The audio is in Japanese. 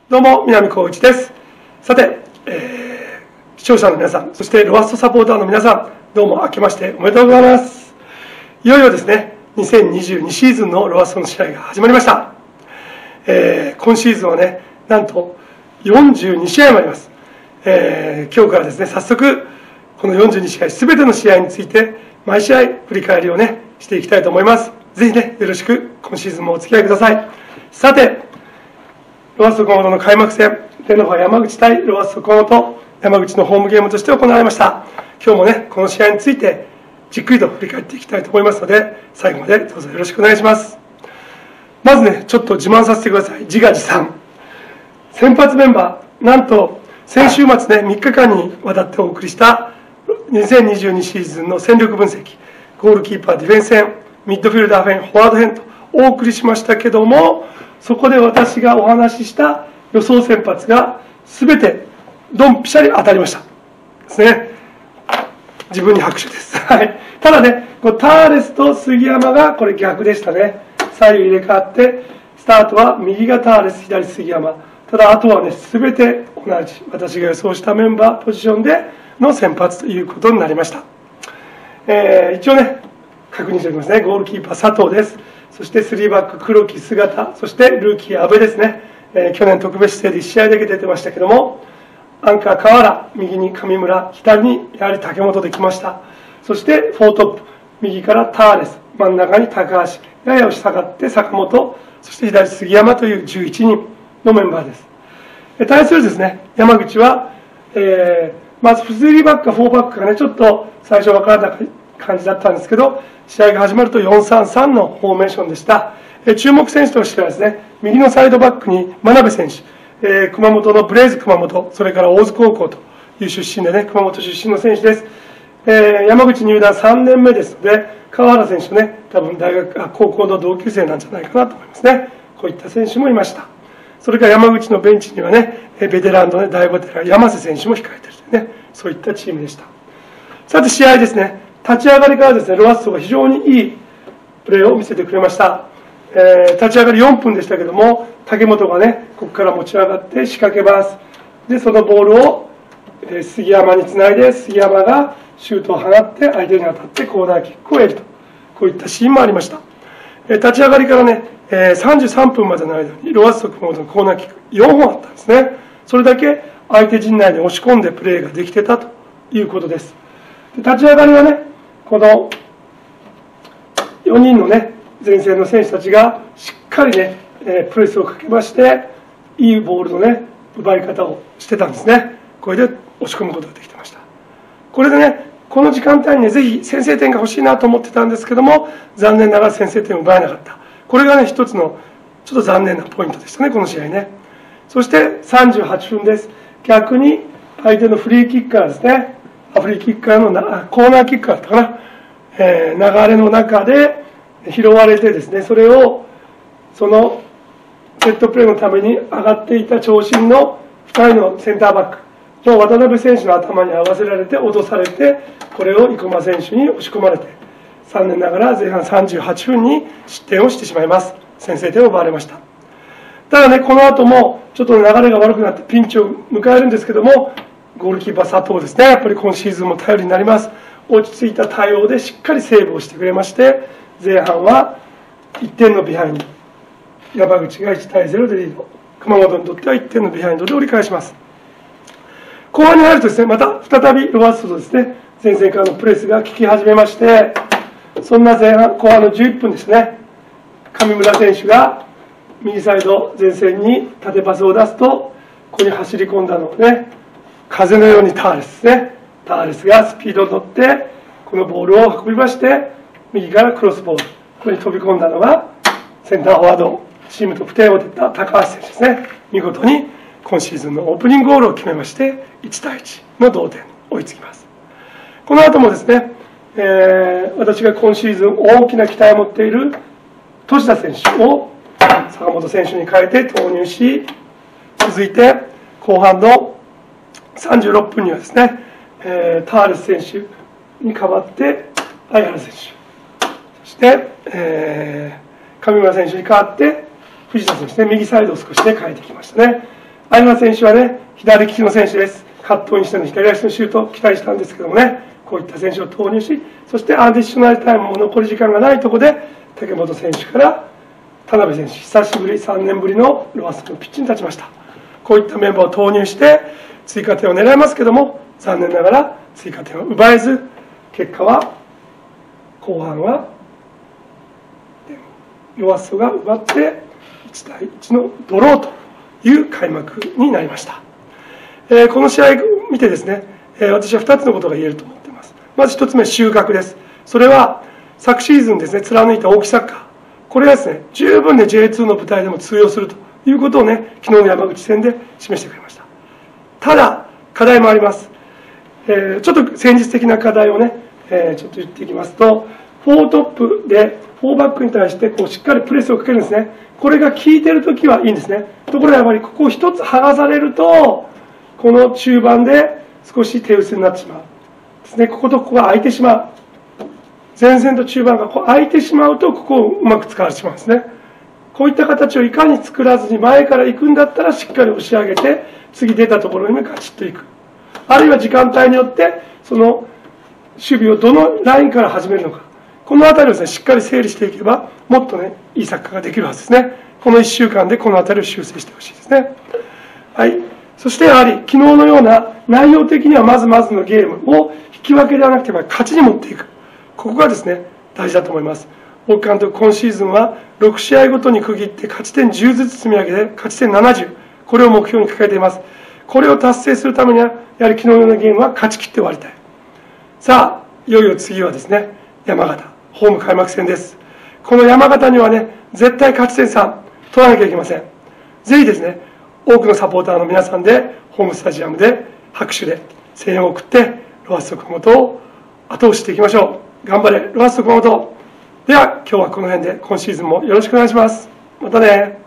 どうも、南光一です。さて、視聴者の皆さん、そしてロワストサポーターの皆さん、どうも明けましておめでとうございます。いよいよですね、2022シーズンのロワストの試合が始まりました。今シーズンはね、なんと42試合もあります。今日からですね、早速、この42試合、すべての試合について、毎試合振り返りをね、していきたいと思います。ぜひね、よろしく今シーズンもお付き合いください。さて、ロワスト熊本の開幕戦、レノファ山口対ロワスト熊本、山口のホームゲームとして行われました。今日もね、この試合についてじっくりと振り返っていきたいと思いますので、最後までどうぞよろしくお願いします。まずね、ちょっと自慢させてください。自画自賛。先発メンバー、なんと先週末ね、3日間にわたってお送りした2022シーズンの戦力分析、ゴールキーパー、ディフェンス編、ミッドフィルダー編、フォワード編とお送りしましたけども、そこで私がお話しした予想先発が全てドンピシャリ当たりましたですね。自分に拍手です。はい。ただね、ターレスと杉山がこれ逆でしたね。左右入れ替わって、スタートは右がターレス、左杉山。ただあとはね、全て同じ、私が予想したメンバー、ポジションでの先発ということになりました。一応ね、確認しておきますね。ゴールキーパー佐藤です。そして3バック黒木姿、そしてルーキー阿部ですね。去年特別指定で1試合だけ出てましたけども、アンカー河原、右に上村、左にやはり竹本できました。そして4トップ、右からターレス、真ん中に高橋、やや押し下がって坂本、そして左杉山という11人のメンバーです。対するですね、山口は、まず3バックか4バックがね、ちょっと最初分からなかった感じだったんですけど、試合が始まると 4-3-3 のフォーメーションでした。注目選手としてはですね、右のサイドバックに真鍋選手、熊本のブレイズ熊本、それから大津高校という出身でね、熊本出身の選手です。山口入団3年目ですので、川原選手ね、多分高校の同級生なんじゃないかなと思いますね。こういった選手もいました。それから山口のベンチにはね、ベテランのね、大ベテラン、山瀬選手も控えているというね、そういったチームでした。さて試合ですね、立ち上がりからですね、ロワッソが非常にいいプレーを見せてくれました。立ち上がり4分でしたけども、竹本がね、ここから持ち上がって仕掛けます。で、そのボールを、杉山につないで、杉山がシュートを放って相手に当たってコーナーキックを得ると、こういったシーンもありました。立ち上がりからね、33分までの間にロワッソ熊本のコーナーキック4本あったんですね。それだけ相手陣内に押し込んでプレーができてたということです。で、立ち上がりはね、この4人のね、前線の選手たちがしっかりね、プレスをかけまして、いいボールのね、奪い方をしてたんですね。これで押し込むことができてました。これでね、この時間帯にね、ぜひ先制点が欲しいなと思ってたんですけども、残念ながら先制点を奪えなかった。これがね、一つのちょっと残念なポイントでしたね、この試合ね。そして38分です。逆に相手のフリーキックからですね、フリーキックからのコーナーキックだったかな、流れの中で拾われてですね、それをそのセットプレーのために上がっていた長身の2人のセンターバックの渡辺選手の頭に合わせられて落とされて、これを生駒選手に押し込まれて、残念ながら前半38分に失点をしてしまいます。先制点を奪われました。ただね、この後もちょっと流れが悪くなってピンチを迎えるんですけども、ゴールキーパー佐藤ですね、やっぱり今シーズンも頼りになります。落ち着いた対応でしっかりセーブをしてくれまして、前半は1点のビハインド、山口が1対0でリード、熊本にとっては1点のビハインドで折り返します。後半に入るとですね、また再びロワッソとですね、前線からのプレスが効き始めまして、そんな後半の11分ですね、上村選手が右サイド前線に縦パスを出すと、ここに走り込んだのをね、風のようにターレスですね、ターレスがスピードに乗ってこのボールを運びまして、右からクロスボール、ここに飛び込んだのがセンターフォワード、チーム得点を取った高橋選手ですね。見事に今シーズンのオープニングゴールを決めまして、1対1の同点に追いつきます。この後もですね、私が今シーズン大きな期待を持っている年田選手を坂本選手に変えて投入し、続いて後半の36分にはですね、ターレス選手に代わって相原選手、そして、上村選手に代わって藤田選手ね、右サイドを少しね変えてきましたね。 有馬選手はね、左利きの選手です。カットインしての左足のシュートを期待したんですけどもね、こういった選手を投入し、そしてアディショナルタイムも残り時間がないところで、竹本選手から田辺選手、久しぶり、3年ぶりのロワッソのピッチに立ちました。こういったメンバーを投入して、追加点を狙いますけども、残念ながら追加点を奪えず、結果は、後半は、ロワッソが奪って、1対1のドローという開幕になりました。この試合を見てですね、私は2つのことが言えると思っています。まず1つ目、収穫です。それは、昨シーズンですね、貫いた大木サッカー。これはですね、十分で J2 の舞台でも通用するということをね、昨日の山口戦で示してくれました。ただ、課題もあります。ちょっと戦術的な課題をね、ちょっと言っていきますと、4トップで4バックに対してこうしっかりプレスをかけるんですね。これが効いてるときはいいんですね。ところがやっぱりここを一つ剥がされると、この中盤で少し手薄になってしまう。ですね、こことここが空いてしまう。前線と中盤がこう空いてしまうと、ここをうまく使われてしまうんですね。こういった形をいかに作らずに前から行くんだったらしっかり押し上げて、次出たところにもガチッと行く。あるいは時間帯によって、その守備をどのラインから始めるのか。このあたりをですね、しっかり整理していけば、もっとね、いいサッカーができるはずですね。この1週間でこのあたりを修正してほしいですね。はい。そしてやはり、昨日のような内容的にはまずまずのゲームを引き分けではなくて、勝ちに持っていく。ここがですね、大事だと思います。大木監督、今シーズンは6試合ごとに区切って勝ち点10ずつ積み上げて、勝ち点70。これを目標に掲げています。これを達成するためには、やはり昨日のようなゲームは勝ち切って終わりたい。さあ、いよいよ次はですね、山形、ホーム開幕戦です。この山形にはね、絶対勝ち点3取らなきゃいけません。ぜひですね、多くのサポーターの皆さんで、ホームスタジアムで拍手で声援を送って、ロワッソ熊本を後押ししていきましょう。頑張れ、ロワッソ熊本。では、今日はこの辺で、今シーズンもよろしくお願いします。またね。